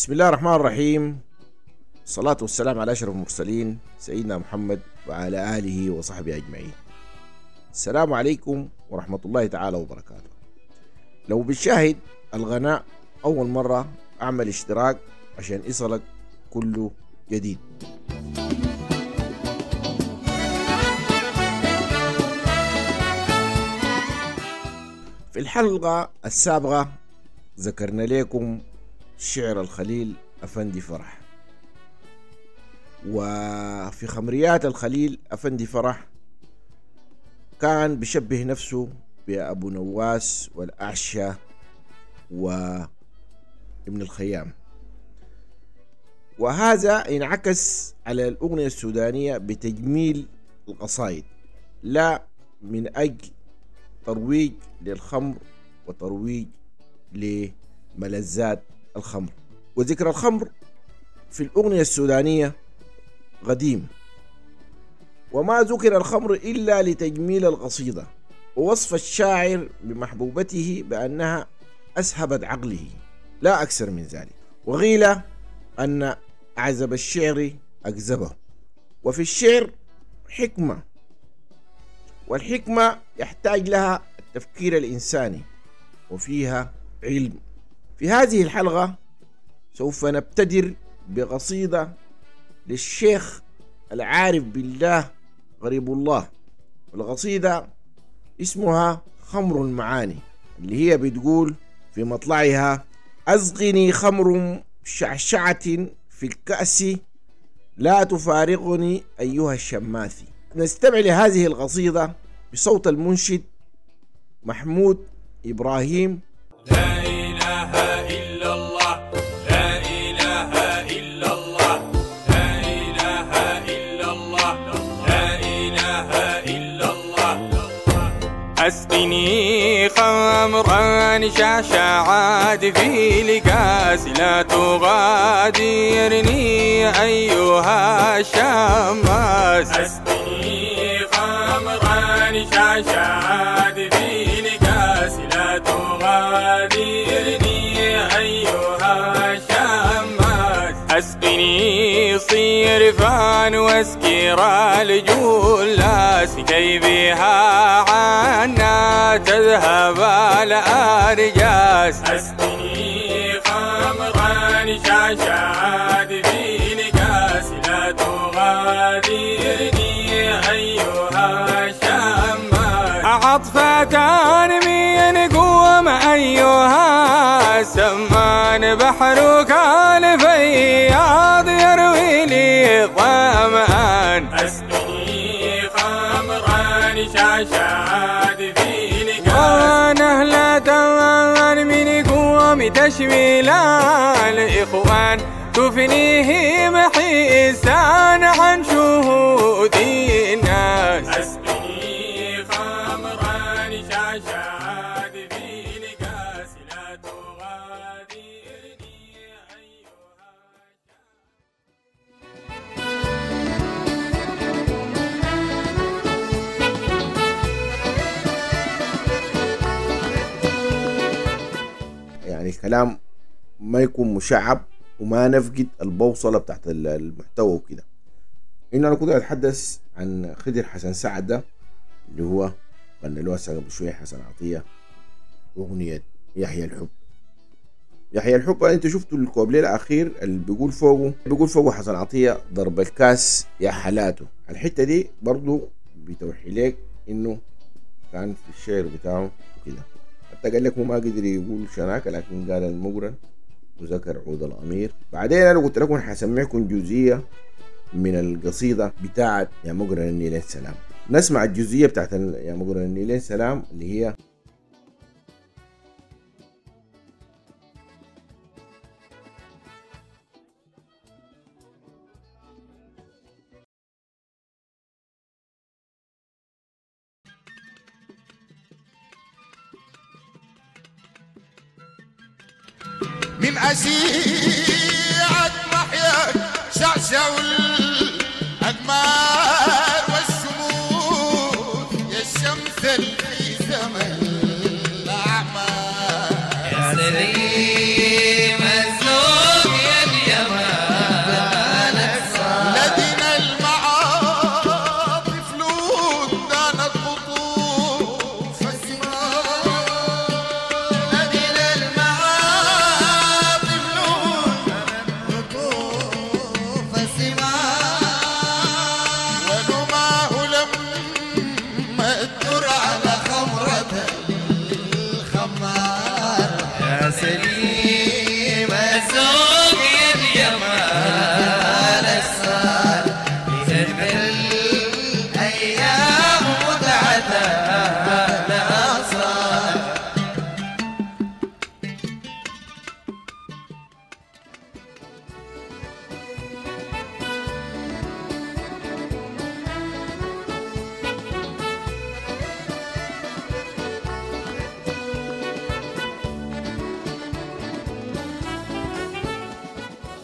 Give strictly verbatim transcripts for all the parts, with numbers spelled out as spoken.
بسم الله الرحمن الرحيم. الصلاة والسلام على أشرف المرسلين سيدنا محمد وعلى آله وصحبه أجمعين. السلام عليكم ورحمة الله تعالى وبركاته. لو بتشاهد القناة أول مرة أعمل اشتراك عشان يصلك كله جديد. في الحلقة السابقة ذكرنا لكم شعر الخليل أفندي فرح، وفي خمريات الخليل أفندي فرح كان بيشبه نفسه بأبو نواس والأعشى وابن الخيام، وهذا ينعكس على الأغنية السودانية بتجميل القصائد لا من أجل ترويج للخمر وترويج لملذات الخمر. وذكر الخمر في الأغنية السودانية قديم، وما ذكر الخمر إلا لتجميل القصيدة ووصف الشاعر بمحبوبته بأنها أسهبت عقله لا أكثر من ذلك. وقيل أن أعزب الشعر أكذبه. وفي الشعر حكمة، والحكمة يحتاج لها التفكير الإنساني وفيها علم. في هذه الحلقة سوف نبتدر بقصيدة للشيخ العارف بالله غريب الله، والقصيدة اسمها خمر المعاني، اللي هي بتقول في مطلعها: أسقني خمر شعشعة في الكأس لا تفارقني أيها الشماثي. نستمع لهذه القصيدة بصوت المنشد محمود إبراهيم. لا إله إلا الله، لا إله إلا الله، لا إله إلا الله، لا إله إلا الله. أسقني خمرا شعشعات في الكاس لا تغادرني أيها الشماس. أسقني خمرا شعشعات في الكاس لا تغادرني أيها الشماس. أسقني صرفان واسكر الجلاس كي بها عنا تذهب الأرجاس. أسقني خمرا شعشعات في الكاس لا تغادرني أيها الشماس. عطفتان من قوم أيها السمان بحرك الفياض يروي لي ظمآن. أسقني خمرا شعشعات في الكاس. نهلة من قوم تشمل الإخوان تفنيهم حسان عن شهود الناس. أسقني خمرا شعشعات في الكاس لا تغادرني أيها. يعني الكلام ما يكون مشعب وما نفقد البوصلة بتاعت المحتوى وكده. إنه أنا كنت أتحدث عن خضر حسن سعد ده اللي هو غنى له هسه قبل شوية حسن عطية أغنية يحيى الحب. يحيى الحب أنت شفتوا الكوبليه الأخير اللي بيقول فوقه بيقول فوقه حسن عطية ضرب الكاس يا حالاته. الحتة دي برضو بتوحي لك إنه كان في الشعر بتاعه وكده. حتى قال لك هو ما قدر يقول شناكة لكن قال المقرن وذكر عود الأمير. بعدين أنا قلت لكم حسمعكم جزئية من القصيدة بتاعت يا مقرن النيلين سلام. نسمع الجزئية بتاعت يا مقرن النيلين سلام اللي هي: من أشيعة محياك شعشع الأقمار والشموس يا الشمس اللي زمن الأعمار. يا سليم الذوق يا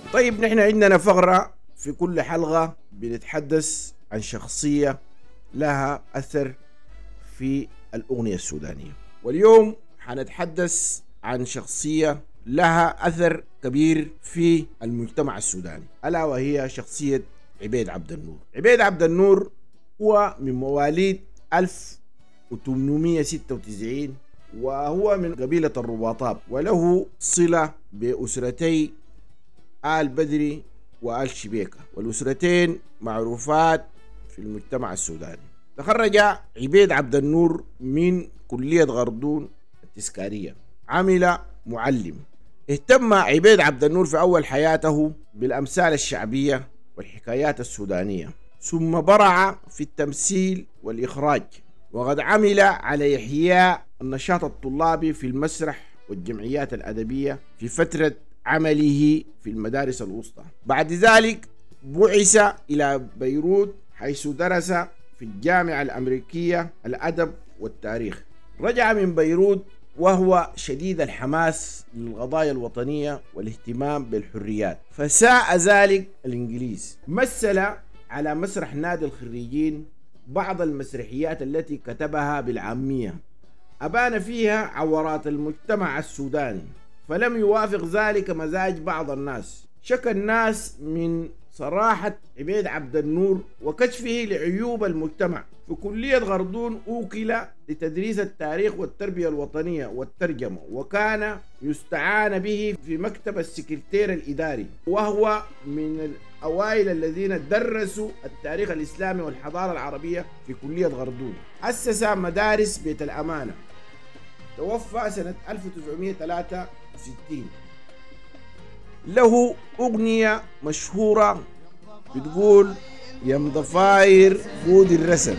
طيب نحن عندنا فقرة في كل حلقة بنتحدث عن شخصية لها أثر في الأغنية السودانية، واليوم حنتحدث عن شخصية لها أثر كبير في المجتمع السوداني، ألا وهي شخصية عبيد عبد النور. عبيد عبد النور هو من مواليد ألف وثمانمئة وستة وتسعين، وهو من قبيلة الرباطاب، وله صلة بأسرتي آل بدري وآل شبيكة، والأسرتين معروفات في المجتمع السوداني. تخرج عبيد عبد النور من كلية غردون التذكارية، عمل معلم. اهتم عبيد عبد النور في أول حياته بالأمثال الشعبية والحكايات السودانية، ثم برع في التمثيل والإخراج، وقد عمل على إحياء النشاط الطلابي في المسرح والجمعيات الأدبية في فترة عمله في المدارس الوسطى. بعد ذلك بعث إلى بيروت حيث درس في الجامعة الأمريكية الأدب والتاريخ. رجع من بيروت وهو شديد الحماس للقضايا الوطنية والاهتمام بالحريات، فساء ذلك الإنجليز. مثل على مسرح نادي الخريجين بعض المسرحيات التي كتبها بالعامية أبان فيها عورات المجتمع السوداني، فلم يوافق ذلك مزاج بعض الناس. شكى الناس من صراحة عبيد عبد النور وكشفه لعيوب المجتمع. في كلية غردون أوكل لتدريس التاريخ والتربية الوطنية والترجمة، وكان يستعان به في مكتب السكرتير الإداري، وهو من الأوائل الذين درسوا التاريخ الإسلامي والحضارة العربية في كلية غردون. أسس مدارس بيت الأمانة. توفى سنة ألف وتسعمئة وثلاثة وستين. له أغنية مشهورة بتقول يا مضفاير خود الرسم.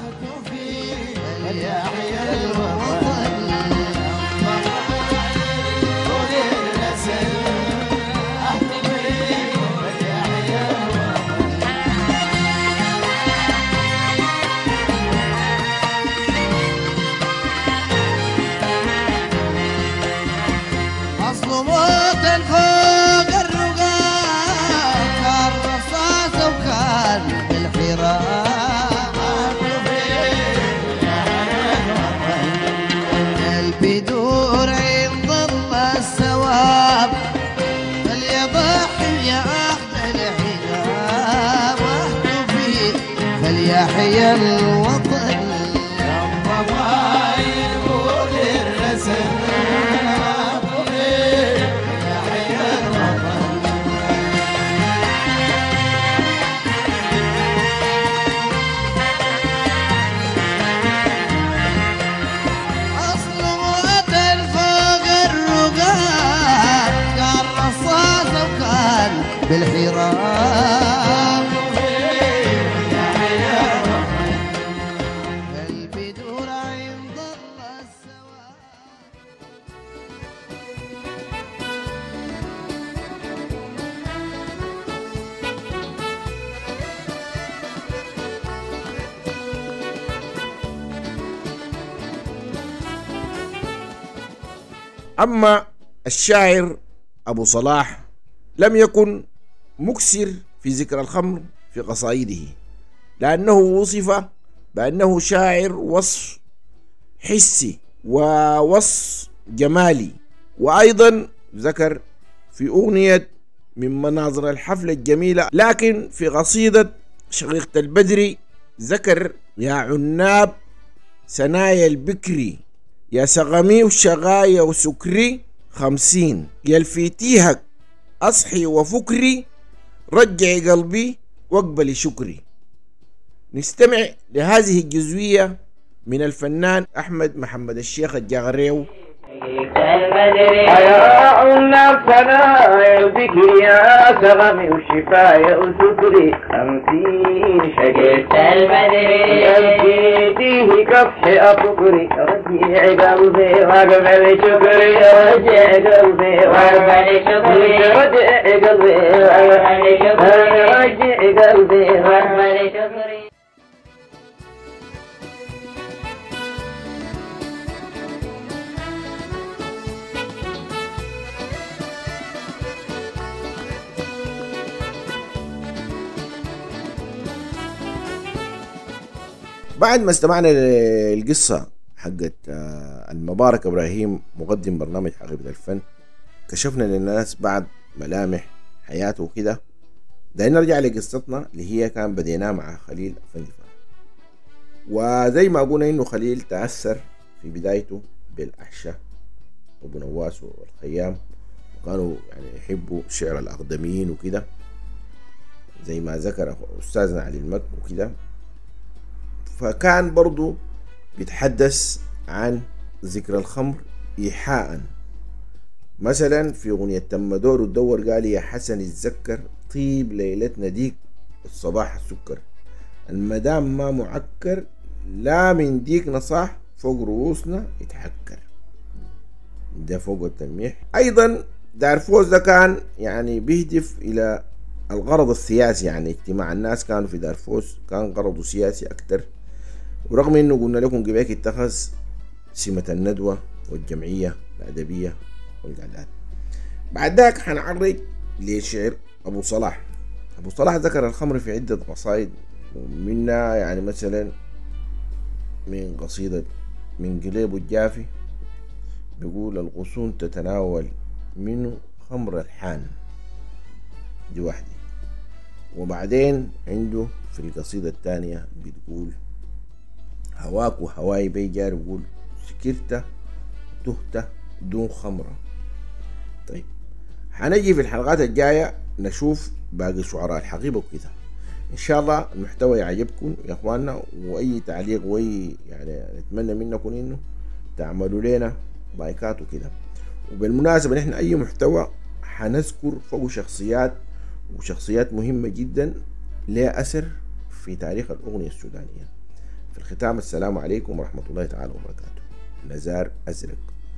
بدور عند الله الثواب فليضحي يا أحد الحجاب واحتفي فليحيى الوطن يا الضمائر قول الرسم فليحيى الوطن. بالحرام قلبي دور عند الله الثواب. أما الشاعر أبو صلاح لم يكن مكسر في ذكر الخمر في قصائده، لأنه وصف بأنه شاعر وصف حسي ووصف جمالي. وأيضا ذكر في أغنية من مناظر الحفلة الجميلة، لكن في قصيدة شقيقة البدري ذكر يا عناب سنايا البكري يا سغمي وشغايا وسكري خمسين يلفيتيهك أصحي وفكري رجعي قلبي واقبلي شكري. نستمع لهذه الجزوية من الفنان أحمد محمد الشيخ الجاغريو. يا عناب سنايا البكري يا سغمي وشفايا وسكري خمسين شقيت البدري يلفيتيه كفحي أفكري رجعي قلبي واقبل شكري رجعي قلبي واقبل شكري رجعي قلبي واقبل شكري رجعي قلبي واقبل شكري. بعد ما استمعنا للقصة حقت المبارك إبراهيم مقدم برنامج حقيبة الفن، كشفنا للناس بعض ملامح حياته وكده. دايما نرجع لقصتنا اللي هي كان بديناها مع خليل أفندي فرح. وزي ما قلنا إنه خليل تأثر في بدايته بالأحشة وأبو نواس والخيام، وكانوا يعني يحبوا شعر الأقدمين وكده زي ما ذكر أستاذنا علي المك وكده. فكان برضو بيتحدث عن ذكر الخمر إيحاء. مثلا في أغنية تم دور الدور قال يا حسن اتذكر طيب ليلتنا ديك الصباح السكر، المدام ما معكر لا من ديك نصاح فوق رؤوسنا يتحكر. ده فوق التلميح. أيضا دارفوز ده كان يعني بيهدف إلى الغرض السياسي، يعني اجتماع الناس كانوا في دارفوز كان غرضه سياسي أكتر، ورغم انه قلنا لكم قبيك اتخذ سمة الندوة والجمعية الأدبية والقعدات. بعد ذاك حنعرج لشعر أبو صلاح. أبو صلاح ذكر الخمر في عدة قصائد، ومنها يعني مثلا من قصيدة من قليب الجافي بيقول الغصون تتناول منه خمر الحان، دي واحدة. وبعدين عنده في القصيدة الثانية بتقول هواك وهواي بي جاري بقول سكرت تهت دون خمرة. طيب حنجي في الحلقات الجاية نشوف باقي شعراء الحقيبة وكده. ان شاء الله المحتوى يعجبكم يا اخواننا، واي تعليق واي يعني نتمنى منكم انه تعملوا لنا لايكات وكده. وبالمناسبة نحن اي محتوى حنذكر فوق شخصيات، وشخصيات مهمة جدا لها اثر في تاريخ الاغنية السودانية. في الختام السلام عليكم ورحمة الله تعالى وبركاته. نزار أزرق.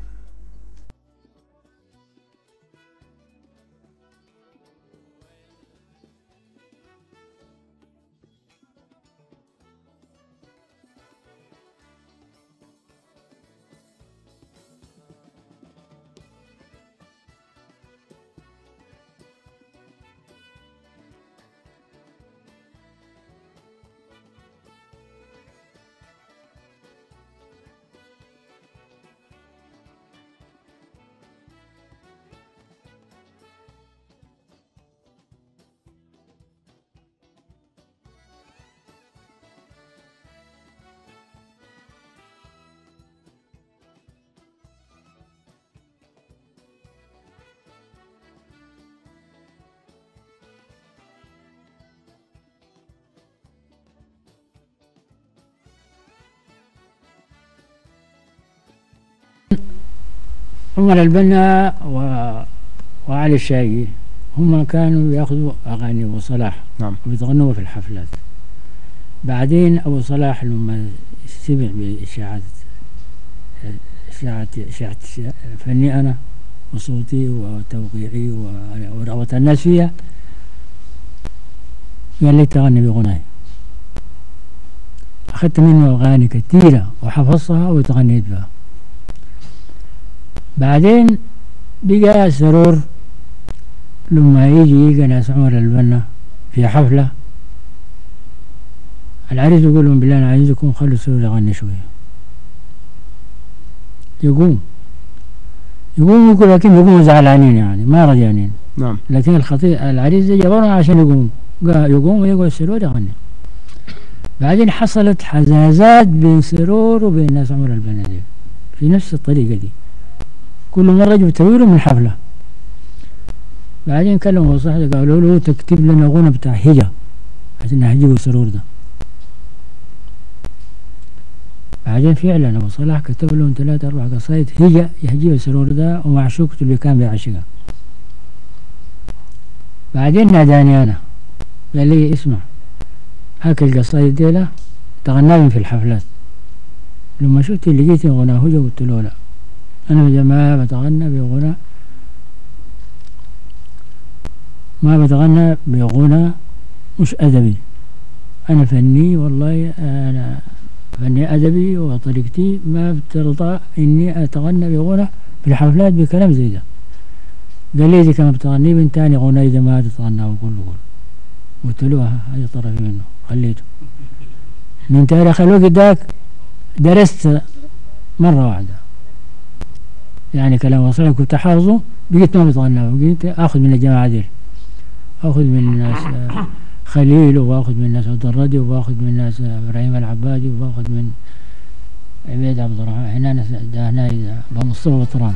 عمر البنا و... وعلي الشاقي هم كانوا ياخذوا اغاني ابو صلاح، نعم، وبيتغنوا في الحفلات. بعدين ابو صلاح لما سمع باشاعات اشاعات اشاعات فني انا وصوتي وتوقيعي ورغبة الناس فيها، قال لي تغني بغناي. اخذت منه اغاني كثيره وحفظتها وتغنيت بها. بعدين بقى سرور لما يجي يلقى ناس عمر البنا في حفلة، العريس يقول لهم بالله أنا عايزكم خلوا سرور يغني شوية. يقوم يقوم يقول لكن يقوموا زعلانين يعني ما رضيانين. نعم. لكن الخطيب العريس جبرنا عشان يقوم، يقوم ويقعد سرور يغني. بعدين حصلت حزازات بين سرور وبين ناس عمر البنا دي في نفس الطريقة دي، كل مرة جبتوا له من حفلة. بعدين كلموا صاحبي قالوا له تكتب لنا غنى بتاع هجا عشان نهجيه السرور ده. بعدين فعلا ابو صلاح كتب لهم ثلاثة أربع قصايد هجا يهجيه السرور ده ومعشوقته اللي كان بيعشقها. بعدين ناداني أنا قال لي اسمع هاك القصايد دي تغنى في الحفلات. لما شفت لقيت غنى هجا قلت له لا، أنا يا جماعة بتغنى بغنى ما بتغنى بغنى مش أدبي، أنا فني والله، أنا فني أدبي وطريقتي ما بترضى إني أتغنى بغنى في الحفلات بكلام زي ده. قال لي إذا كان بتغني بنت تاني غنى إذا ما تتغنى وقول له قول. قلت له هاي طرفي منه خليته. من تاريخ الوقت ذاك درست مرة واحدة، يعني كلام وصلي كنت حافظه، بقيت ما بتغنى، بقيت آخذ من الجماعة دي، آخذ من الناس خليل، وباخذ من الناس عبد الردي، وباخذ من الناس إبراهيم العبادي، وباخذ من عبيد عبد الرحمن، هنا ناس هنا بمصطفى بطران.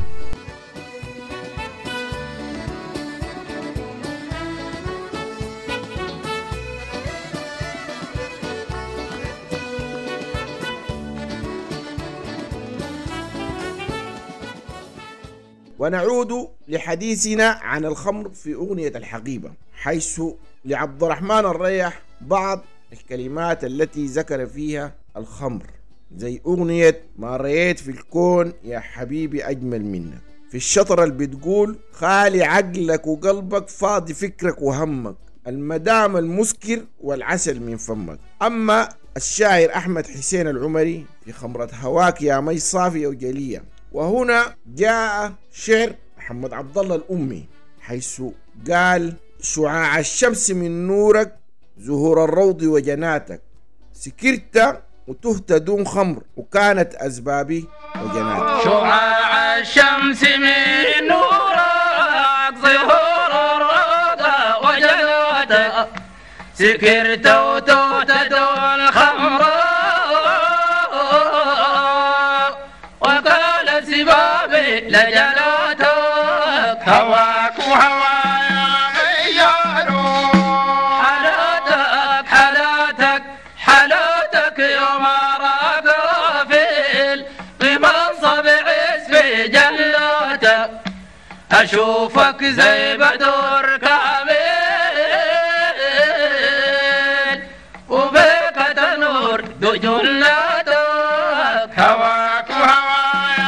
ونعود لحديثنا عن الخمر في أغنية الحقيبة، حيث لعبد الرحمن الريح بعض الكلمات التي ذكر فيها الخمر، زي أغنية ما رأيت في الكون يا حبيبي أجمل منك، في الشطرة اللي بتقول خالي عقلك وقلبك فاضي فكرك وهمك، المدام المسكر والعسل من فمك. أما الشاعر أحمد حسين العمري في خمرة هواك يا مي صافية وجلية. وهنا جاء شعر محمد عبد الله الأمي، حيث قال شعاع الشمس من نورك زهور الروض وجناتك، سكرت وتهت دون خمر وكانت أسبابي وجناتك. شعاع الشمس من نورك زهور الروض وجناتك، سكرت وتهت دون خمر لجلاتك، هواك وهوايا غيروا حالاتك حالاتك حالاتك يوم راك رافل بمنصب عز جلاتك، أشوفك زي بدر كامل وبك تنور جلاتك، هواك وهوايا.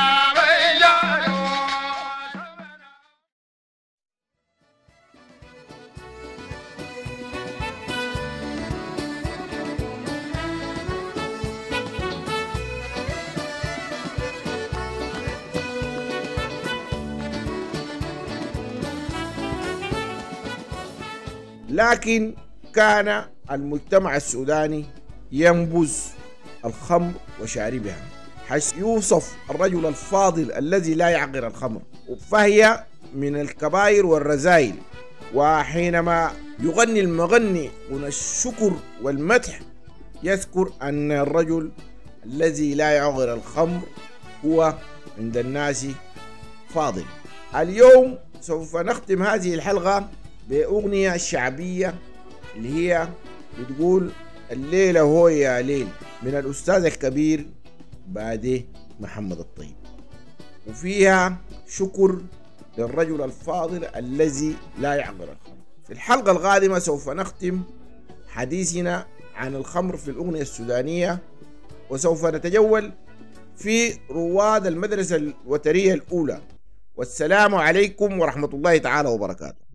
لكن كان المجتمع السوداني ينبذ الخمر وشاربها، حيث يوصف الرجل الفاضل الذي لا يعقر الخمر، فهي من الكبائر والرذائل. وحينما يغني المغني من الشكر والمدح يذكر أن الرجل الذي لا يعقر الخمر هو عند الناس فاضل. اليوم سوف نختم هذه الحلقة بأغنية شعبية اللي هي بتقول الليلة هو يا ليل من الأستاذ الكبير بادي محمد الطيب، وفيها شكر للرجل الفاضل الذي لا يعقر الخمر. في الحلقة القادمة سوف نختم حديثنا عن الخمر في الأغنية السودانية، وسوف نتجول في رواد المدرسة الوترية الأولى. والسلام عليكم ورحمة الله تعالى وبركاته.